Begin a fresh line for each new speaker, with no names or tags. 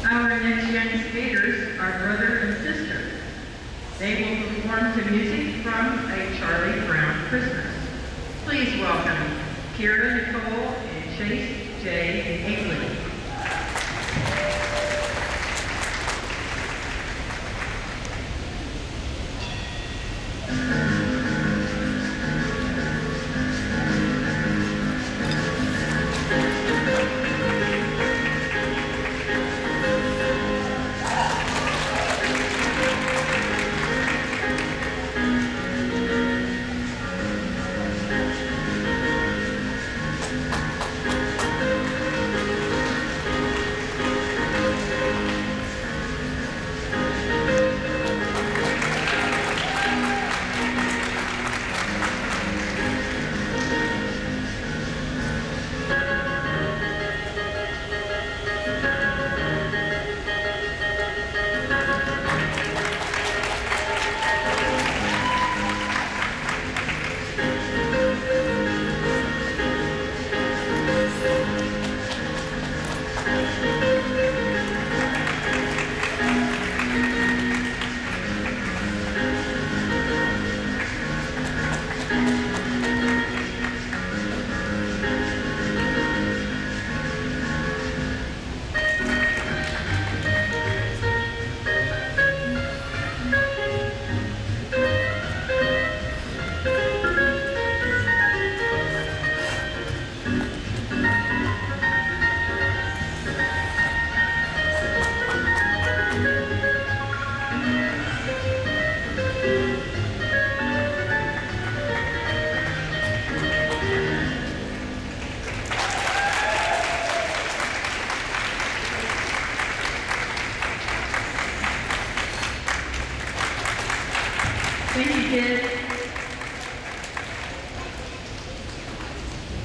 Our next young skaters are brother and sister. They will perform to music from A Charlie Brown Christmas. Please welcome Keira, Nicole, and Chase J. Akeley. Thank you, kids.